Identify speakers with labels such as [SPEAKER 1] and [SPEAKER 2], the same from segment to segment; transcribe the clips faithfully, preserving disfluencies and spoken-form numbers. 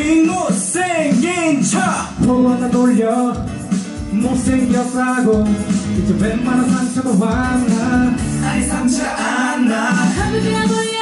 [SPEAKER 1] 이 못생긴 척
[SPEAKER 2] 보 하나 돌려 못생겼다고 이제 웬만한 상처도 화나
[SPEAKER 1] 아니 상처 안나
[SPEAKER 3] 가볍게 돌려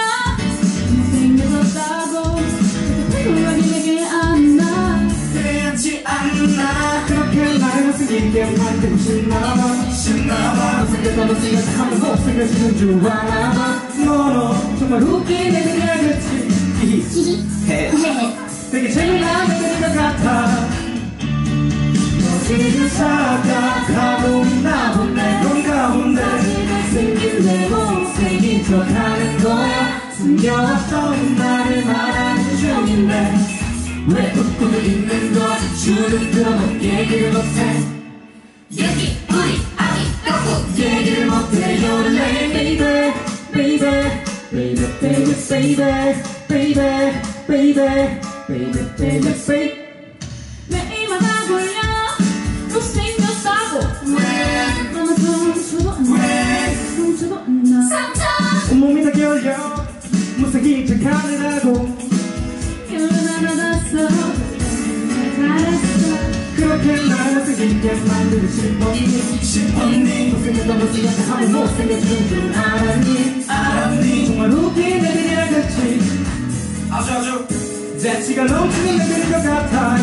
[SPEAKER 3] 못생겼다고 이제 생각이 내게 안나
[SPEAKER 1] 괜찮지 않나
[SPEAKER 2] 그렇게 날 못생기게 만들고 싶나봐
[SPEAKER 1] 신나봐
[SPEAKER 2] 못생겼다 못생겼다 하면 못생겨지는 줄 아나봐 너너 정말 웃긴 애들이야겠지
[SPEAKER 3] 히히
[SPEAKER 2] 되게 재미난 애들인 것 같아 너 지금 착각하고 있나 본데
[SPEAKER 1] 넌 가운데
[SPEAKER 3] 잘생긴 내 못생긴 척하는 거야
[SPEAKER 2] 숨겨왔던 나를 말하는 중인데
[SPEAKER 3] 왜 웃고 있는 거지 주눅 들어도 얘기를 못해 얘기 우리 아기 갖고 얘기를 못해요
[SPEAKER 2] Baby, baby, baby, baby, baby, baby, baby, baby, baby, baby.
[SPEAKER 3] 매일마다 돌려 못생겼다고
[SPEAKER 1] 왜
[SPEAKER 3] 너무 상처도 안나
[SPEAKER 1] 왜
[SPEAKER 3] 상처도 안나 상처
[SPEAKER 2] 온몸이 다 결려 못생긴 척하느라고
[SPEAKER 3] 결론 하나 났어 잘했어
[SPEAKER 2] 그렇게 날 못생기게 만들고 싶었니
[SPEAKER 1] 싶었니
[SPEAKER 2] 못생겼다 못생겼다 하면 못생겨지는 줄 알았니
[SPEAKER 1] 알았니
[SPEAKER 2] 정말 웃긴 애들이야 그치
[SPEAKER 1] 아주 아주
[SPEAKER 2] 재치가 넘치는 애들인 것 같아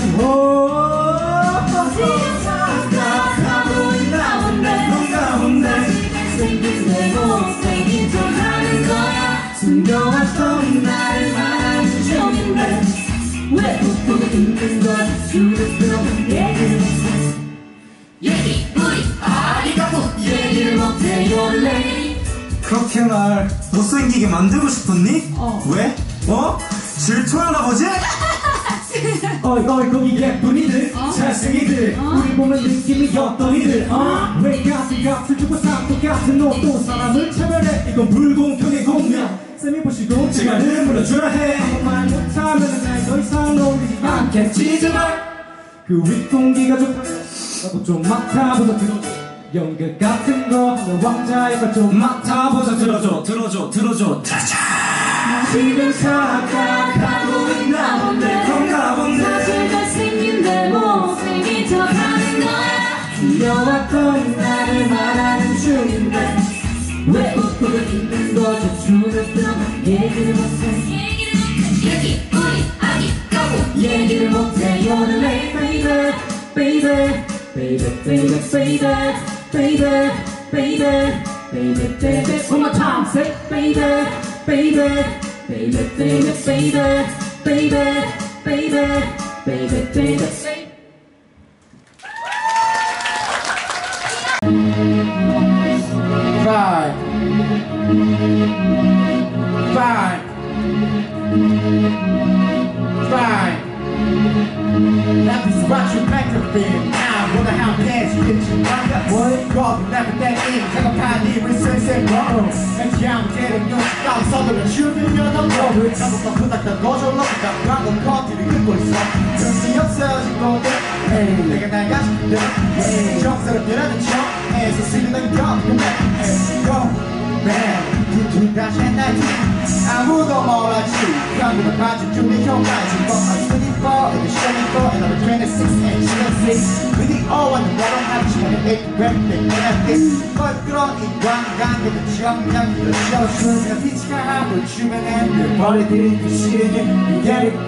[SPEAKER 3] 지금 착각하고 있나 본데
[SPEAKER 1] 넌 가운데
[SPEAKER 3] 생긴 내 못생긴 척하는 거야
[SPEAKER 2] 숨겨왔던 나를 말하는 중인데
[SPEAKER 3] 왜 웃고 있는 거지 주눅 들어도 얘기를 못해 얘기 우리 아기 갖고 얘기를 못해요 레이
[SPEAKER 1] 그렇게 날 못생기게 만들고 싶었니?
[SPEAKER 3] 어.
[SPEAKER 1] 왜? 어? 질투하나 보지?
[SPEAKER 2] 어이 어이 거기 예쁜이들
[SPEAKER 3] 어?
[SPEAKER 2] 잘생이들
[SPEAKER 3] 어?
[SPEAKER 2] 우리 보면 느낌이 어떤 이들 어? 왜 같은 값을 주고 衫도 같은 옷도 사람을 차별해 이건 불공평의 공명 쌤이 보시고
[SPEAKER 1] 시간을 물어줘야 해
[SPEAKER 2] 아무 말 못하면 날 더 이상 어울리지 않겠지 제발 그 윗공기가 좋다면 나도 좀 맡아보자 들어줘 연극 같은 거 하면 왕자의 걸 좀 맡아보자 들어줘
[SPEAKER 1] 들어줘 들어줘 짜자
[SPEAKER 2] 지금 착각하고 있나 본데
[SPEAKER 1] 그런가 본데
[SPEAKER 3] 사실 잘생긴 내 못생긴 척하는 거야
[SPEAKER 2] 숨겨왔던 나를 말하는 중인데
[SPEAKER 3] 왜 웃고 있는 거지 주눅 들어도 얘기를 못해 얘기를 못해 얘기 우리 아기 갖고 얘기를 못해요 레이
[SPEAKER 2] baby baby baby baby baby baby baby baby baby one more time say baby baby baby baby baby baby baby baby baby
[SPEAKER 4] Five, five, five. That is what you make of it. I wonder how fast you get your mind up. What? God, never that in. 생각한 일을 쌩쌩 걸어. 왠지 아무 때는 연습까지 서두른 춤이면 넌 너를 나보다 후닥닥 거절로 부닥 방금 커피를 긁고 있어. 정신이 없어진 건데 내가 날 가진 데 정서롭게라는 척에서 쓰는 건 Go, man, 두둔 다시 옛날 아무도 몰랐지 한국은 반쯤 준비 형까지 But I'm twenty-four and the twenty-four and I'm twenty-six and twenty-six With the O and the bottom half twenty-eight rapping and I think 껄끄러운 이 관광객은 정량으로 씌워주는 빛이 하고 주변에 내 머리들이 부시게 You get it?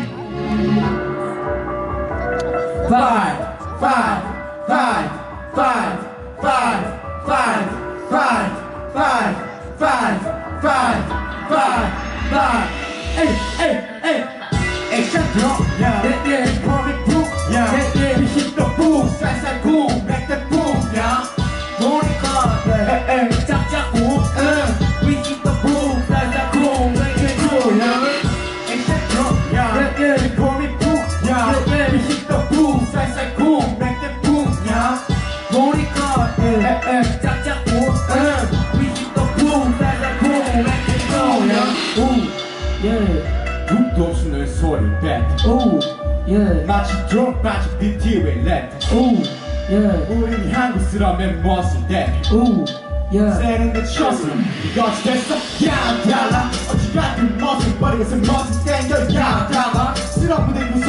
[SPEAKER 4] Five, five, five, five, five, five, five, five, five, five, five, five. Hey, hey, hey. Hey, shut up. Yeah, yeah, yeah. Comic book. Yeah, yeah, yeah. We hit the boom. 쌀쌀 boom. Make the boom. Yeah. 모니까. Hey, hey. 짝짝 boom. Uh. We hit the boom. 쌀쌀 boom. Make the boom. Yeah. Hey, shut up. Yeah, yeah, yeah. Comic book. Yeah, yeah, yeah. We hit the boom. 쌀쌀 boom. Make the boom. Yeah. 모니까. Hey, hey. 짝짝 boom. Uh. We hit the boom. 쌀쌀 boom. Make the boom. Yeah. Ooh. Yeah. 룩도 없이 널 소리 뱉
[SPEAKER 2] oh yeah
[SPEAKER 4] 마치 드럼 빠진 비티의 랩
[SPEAKER 2] oh yeah
[SPEAKER 4] 우린 한국스러운 모습 때
[SPEAKER 2] oh yeah
[SPEAKER 4] 세련된 셔츠 이것이 됐어 야 달라 어찌 같은 모습 버리고서 모습 땡겨 야 달라 쓰러운 무대 무서워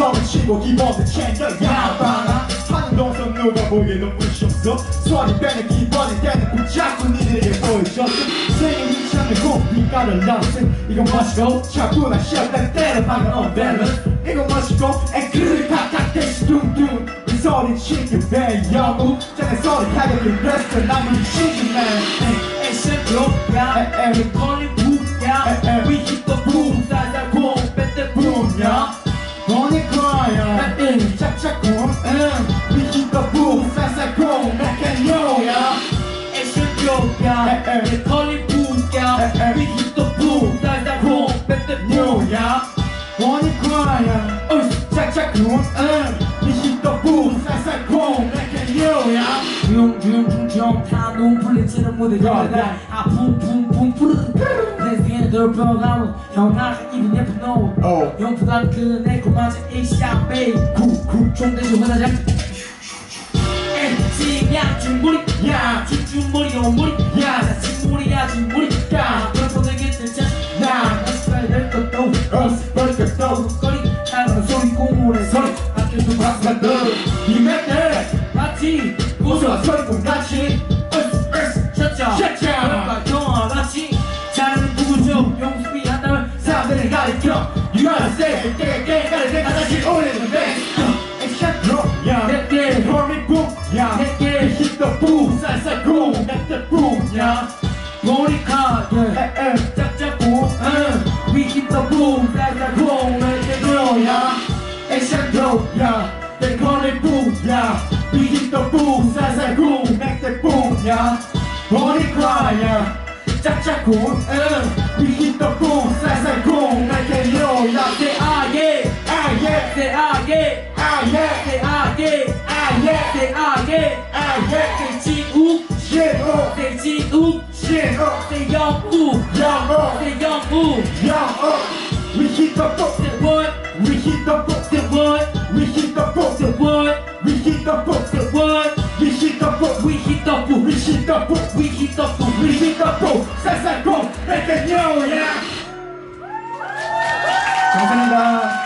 [SPEAKER 4] 덩을 치고 기본을 챙겨 야방아 하는 동선 누가 보기에도 부셨어 소리 빼는 기본이 되는 붙잡고 니들에게 보여줬어 생일 이천의 고비가를 나왔음 이건 멋있고 자꾸나 쉬었다 때려 방금 on balance 이건 멋있고 앵크를 각각 대시 둥둥 이 소리 치킨 배 영국 전에 소리 가격이 레스트 남은 시즌맨
[SPEAKER 2] 액션으로 야 우리 컬링 북야 We hit the boom 살살 공 뺐대 붐야
[SPEAKER 4] 보니까야 착착공 We hit the boom 쌀쌀공 맥앤요야
[SPEAKER 2] 액션으로 야 우리 컬링 북야 We hit the boom 살살 공 뺐대 붐야
[SPEAKER 4] 보니까야 착착공 We hit the boom 쌀쌀공 맥앤요야
[SPEAKER 2] 중중중중 다 눈풀리치는 무대 저다 아픔 붐붐 푸르르 내 생에 돌변하고 형아 입은 예쁜 너 영프간 그 내코마치 에이시아 베이 쿡쿡 총대시 화나장 야 중물이 야 중중물이 요물이 야 진물이야 진물이 야 돌보내게 들자 나 스타일 될 것도 버릴 것도 거리 나가는 소리 꼬물의 소리 밖에서 박수가 떠이 맵대 마치 고소한 소리꿈같이 얼스 얼스 셔차 셔차 영화 같이 잘하는 누구죠 용수비 한다면 사람들이 가리켜 You gotta say 깨깨깨 가리 내가 다시 올리는 베이스 액션 드롭야 내게 홀미 붐야 내게 hit the boom 쌀쌀 공 Let the boom야 머리카 짝짝공 We hit the boom 쌀쌀 공 Let the boom야 액션 드롭야 They call it boom yeah We hit the boom 쌀쌀 공 Make the boom yeah 머리카야 짝짝공 We hit the boom 쌀쌀 공 Make it yo yeah Say ah yeah ah yeah Say ah yeah ah yeah Say ah yeah ah yeah Say ah yeah ah yeah Say 진욱
[SPEAKER 4] 신우
[SPEAKER 2] Say 진욱
[SPEAKER 4] 신우
[SPEAKER 2] Say 영우
[SPEAKER 4] 영우
[SPEAKER 2] Say 영우
[SPEAKER 4] 영우 We hit the boom
[SPEAKER 2] Say what
[SPEAKER 4] We hit the boom
[SPEAKER 2] Say what
[SPEAKER 4] We hit the boom
[SPEAKER 2] Say what
[SPEAKER 4] We hit the boom
[SPEAKER 2] Say what
[SPEAKER 4] We hit the boom
[SPEAKER 2] We hit the boom
[SPEAKER 4] We hit the boom
[SPEAKER 2] We hit the boom
[SPEAKER 4] We hit the boom 쌀쌀 공 Make it yo yeah 감사합니다